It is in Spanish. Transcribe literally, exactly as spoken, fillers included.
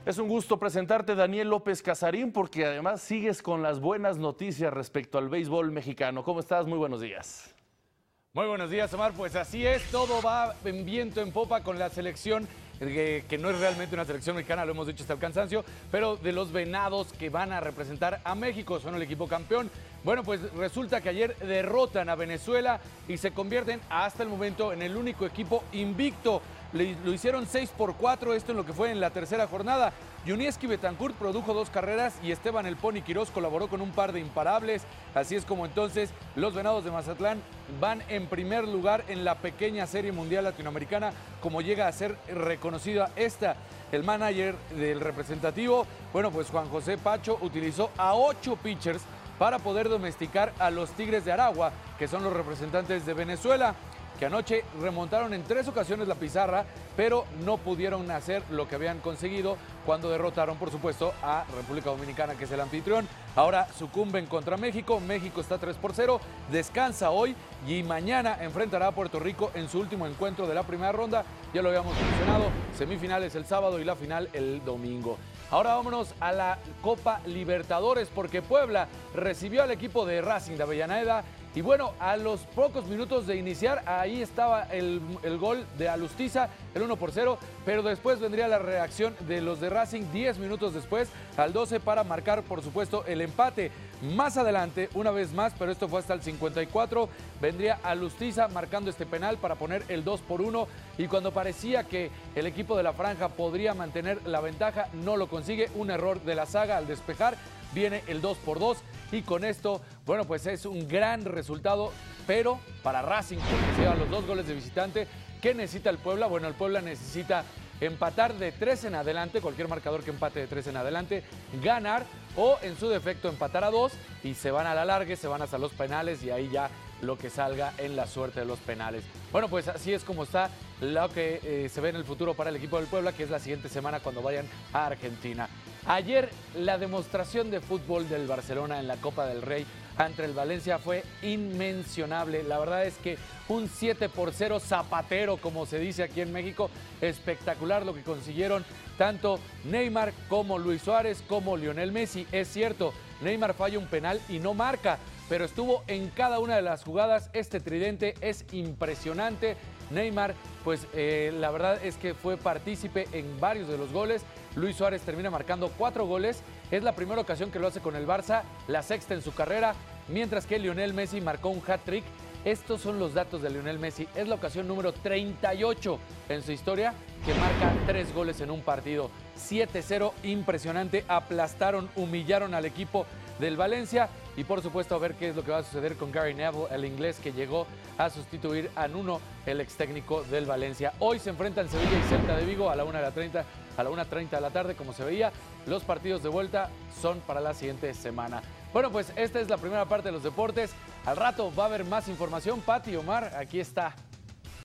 Es un gusto presentarte, Daniel López Casarín, porque además sigues con las buenas noticias respecto al béisbol mexicano. ¿Cómo estás? Muy buenos días. Muy buenos días, Omar. Pues así es, todo va en viento en popa con la selección, que, que no es realmente una selección mexicana, lo hemos dicho hasta el cansancio, pero de los Venados que van a representar a México, son el equipo campeón. Bueno, pues resulta que ayer derrotan a Venezuela y se convierten hasta el momento en el único equipo invicto. Le, lo hicieron seis por cuatro, esto en lo que fue en la tercera jornada. Yuniesky Betancourt produjo dos carreras y Esteban El Pony Quirós colaboró con un par de imparables. Así es como entonces los Venados de Mazatlán van en primer lugar en la pequeña Serie Mundial Latinoamericana, como llega a ser reconocida esta. El manager del representativo, bueno, pues Juan José Pacho utilizó a ocho pitchers para poder domesticar a los Tigres de Aragua, que son los representantes de Venezuela, que anoche remontaron en tres ocasiones la pizarra, pero no pudieron hacer lo que habían conseguido cuando derrotaron, por supuesto, a República Dominicana, que es el anfitrión. Ahora sucumben contra México, México está tres por cero, descansa hoy y mañana enfrentará a Puerto Rico en su último encuentro de la primera ronda. Ya lo habíamos mencionado, semifinales el sábado y la final el domingo. Ahora vámonos a la Copa Libertadores, porque Puebla recibió al equipo de Racing de Avellaneda. Y bueno, a los pocos minutos de iniciar, ahí estaba el, el gol de Alustiza, el uno por cero, pero después vendría la reacción de los de Racing diez minutos después, al doce, para marcar, por supuesto, el empate. Más adelante, una vez más, pero esto fue hasta el cincuenta y cuatro, vendría Alustiza marcando este penal para poner el dos por uno, y cuando parecía que el equipo de la Franja podría mantener la ventaja, no lo consigue, un error de la saga al despejar, viene el dos por dos, y con esto, bueno, pues es un gran resultado, pero para Racing, porque se llevan los dos goles de visitante. ¿Qué necesita el Puebla? Bueno, el Puebla necesita empatar de tres en adelante, cualquier marcador que empate de tres en adelante, ganar o en su defecto empatar a dos y se van a la largue, se van hasta los penales y ahí ya lo que salga en la suerte de los penales. Bueno, pues así es como está lo que eh, se ve en el futuro para el equipo del Puebla, que es la siguiente semana cuando vayan a Argentina. Ayer la demostración de fútbol del Barcelona en la Copa del Rey ante el Valencia fue inmencionable. La verdad es que un siete por cero zapatero, como se dice aquí en México, espectacular lo que consiguieron tanto Neymar como Luis Suárez como Lionel Messi. Es cierto, Neymar falla un penal y no marca, pero estuvo en cada una de las jugadas. Este tridente es impresionante. Neymar, pues eh, la verdad es que fue partícipe en varios de los goles. Luis Suárez termina marcando cuatro goles. Es la primera ocasión que lo hace con el Barça, la sexta en su carrera, mientras que Lionel Messi marcó un hat-trick. Estos son los datos de Lionel Messi. Es la ocasión número treinta y ocho en su historia que marca tres goles en un partido. siete cero, impresionante. Aplastaron, humillaron al equipo del Valencia. Y por supuesto a ver qué es lo que va a suceder con Gary Neville, el inglés que llegó a sustituir a Nuno, el ex técnico del Valencia. Hoy se enfrentan Sevilla y Celta de Vigo a la una treinta de la tarde, como se veía. Los partidos de vuelta son para la siguiente semana. Bueno, pues esta es la primera parte de los deportes. Al rato va a haber más información. Pati, Omar, aquí está